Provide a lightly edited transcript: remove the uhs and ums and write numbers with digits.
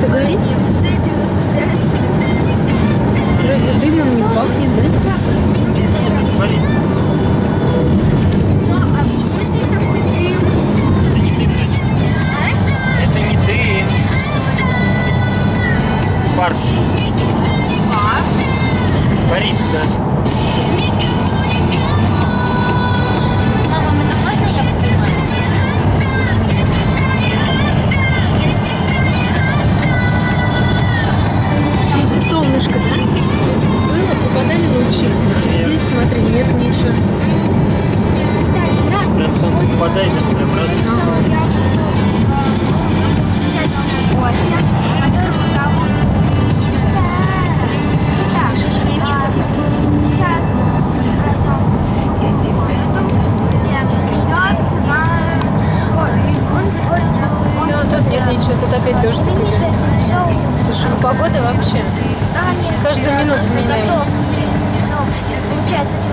горит? С-95. Вроде дымом не пахнет, да? Смотри. Что? А почему здесь такой дым? Это не дым, дочь. А? Это не дым. Пар. Пар? Парит, да. Мама, это можно я поснимаю? Там, где солнышко, да? Было, попадали лучи. Здесь, смотри, нет ничего. Прям солнце попадает, это прям раз. Я буду встречать моего гостя, которого зовут Мистер. Не Мистер. Сейчас пройдем по городу, где ждет нас Все, тут нет ничего, тут опять дождик идет. Слушай, ну погода вообще каждую минуту меняется. Получается,